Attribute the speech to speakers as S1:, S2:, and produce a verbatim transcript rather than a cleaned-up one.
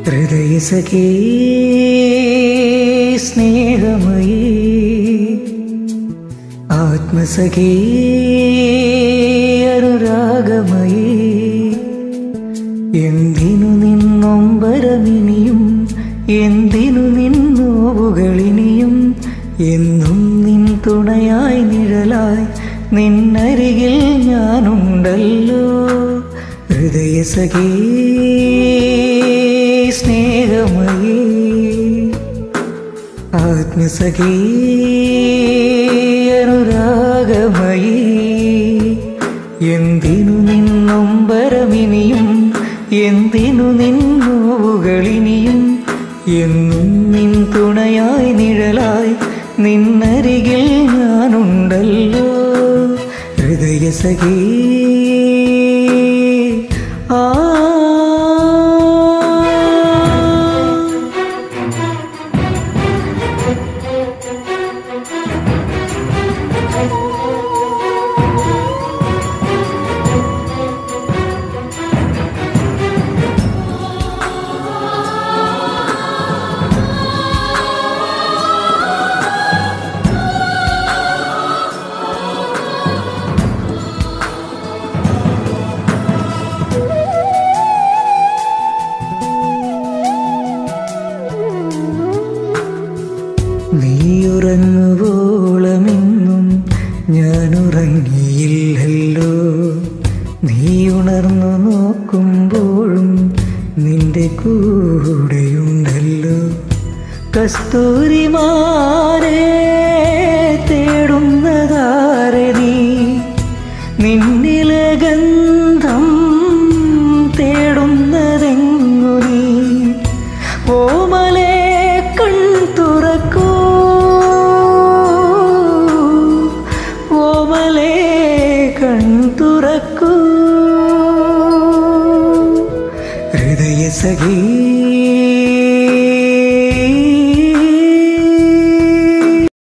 S1: ഹൃദയസഖേ സ്നേഹമയീ ആത്മസഖേ അനുരാഗമയീ എന്തിനു നിന്നൊമ്പരമിനിയും എന്തിനു നിന്നോവുകളിനിയും എന്നും നിൻ തുണയായി നിഴലായി നിന്നരികിൽ ഞാനുണ്ടല്ലോ ഹൃദയസഖേ സ്നേഹമയീ ആത്മസഖേ അനുരാഗമയീ എന്തിനു നിന്നൊമ്പരമിനിയും എന്തിനു നിന്നോവുകളിനിയും എന്നും നിൻ തുണയായി നിഴലായി നിന്നരികിൽ ഞാനുണ്ടല്ലോ ഹൃദയസഖേ ആ നീയുറങ്ങുവോളമെന്നും ഞാനുറങ്ങിയില്ലല്ലോ നീ ഉണർന്നു നോക്കുമ്പോഴും നിന്റെ കൂടെയുണ്ടല്ലോ കസ്തൂരിമാരെ തേടുന്നതാരെ നീ നിന്നിലെ ഗന്ധം തേടുന്നതെങ്ങു നീ ഓമലേ കൺ തുറക്കൂ ഓമലേ കൺ തുറക്കൂ ഹൃദയസഖേ